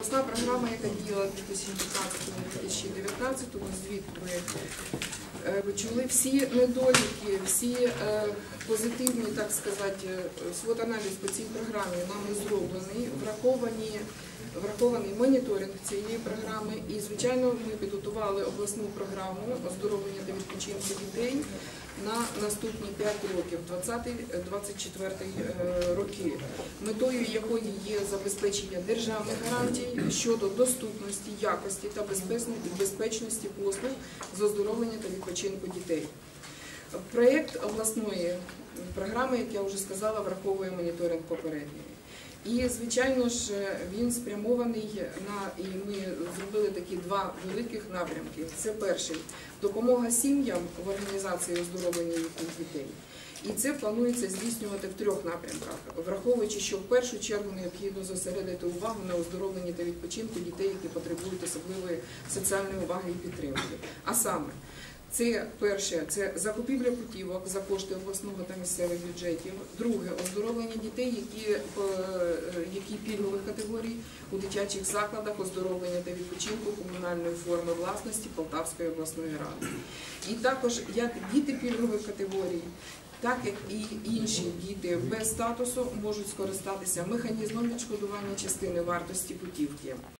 Обласна програма, яка діяла в 2015-2019, звіт ви чули, всі недоліки, всі позитивні, так сказати, свод-аналіз по цій програмі нами зроблений, врахований моніторинг цієї програми і, звичайно, ми підготували обласну програму оздоровлення та відпочинку дітей на наступні 5 років, 2020-2024 роки, метою якої є забезпечення державних гарантій щодо доступності, якості та безпечності послуг з оздоровлення та відпочинку дітей. Проєкт обласної програми, як я вже сказала, враховує моніторинг попередньої. І, звичайно ж, він спрямований і ми зробили такі два великих напрямки. Це перший – допомога сім'ям в організації оздоровлення їхніх дітей. І це планується здійснювати в 3 напрямках, враховуючи, що в першу чергу необхідно зосередити увагу на оздоровленні та відпочинку дітей, які потребують особливої соціальної уваги і підтримки. А саме, це перше – це закупівля путівок за кошти обласного та місцевих бюджетів. Друге – оздоровлення дітей, які пільгових категорій у дитячих закладах оздоровлення та відпочинку комунальної форми власності Полтавської обласної ради. І також як діти пільгових категорій, так як і інші діти без статусу можуть скористатися механізмом відшкодування частини вартості путівки.